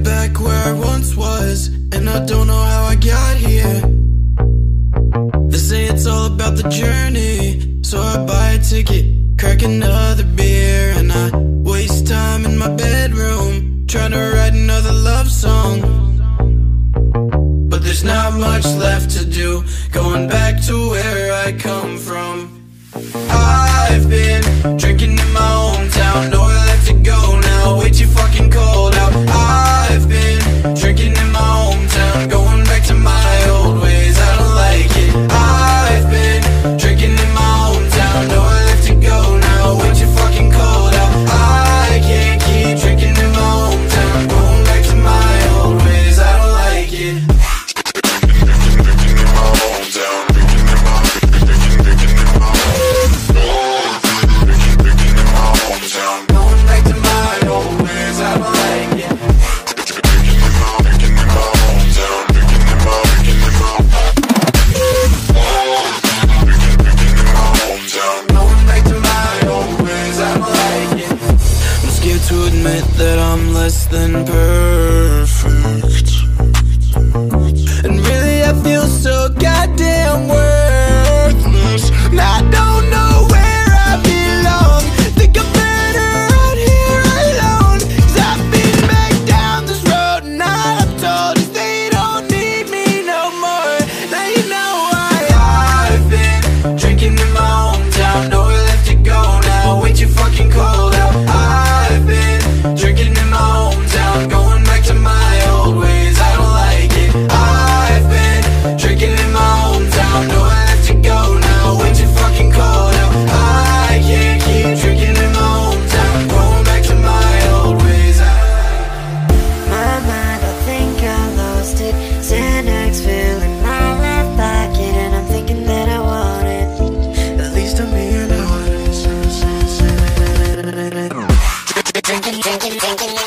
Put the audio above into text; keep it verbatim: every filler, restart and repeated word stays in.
back where I once was, and I don't know how I got here. They say it's all about the journey, so I buy a ticket, crack another beer, and I waste time in my bedroom trying to write another love song. But there's not much left to do, going back to where I come from. I've been drinking in my hometown, nowhere left to go now, way too fucking cold out. I've been drinking in my hometown, going back to my old ways, I don't like it. I've been drinking in my hometown, nowhere left to go now, way too fucking cold out. I can't keep drinking in my hometown, going back to my old ways, I don't like it. Drinking in my hometown, drinking in my, drinking, drinking in my hometown, going back to my old ways, I don't like it. Drinking in my, drinking in my hometown, drinking in my, drinking in my, drinking, drinking in my hometown, going back to my old ways, I don't like it. I'm scared to admit that I'm less than perfect, and really I feel so goddamn worthless. And I don't know where I belong, think I'm better out here alone. Cause I've been back down this road, and all I'm told is they don't need me no more. Now you know why. I've been drinking in my hometown, nowhere left to go now, way too fucking cold out. I've been drinking in my hometown, going back to my old ways, I don't like it. I've been drinking in my hometown, nowhere left to go now, way too fucking cold out. I can't keep drinking in my hometown, going back to my old ways. My mind, I think I lost it. Xanax filling my left pocket, and I'm thinking that I want it. At least I'm being honest. Drinking, drinking, drinking.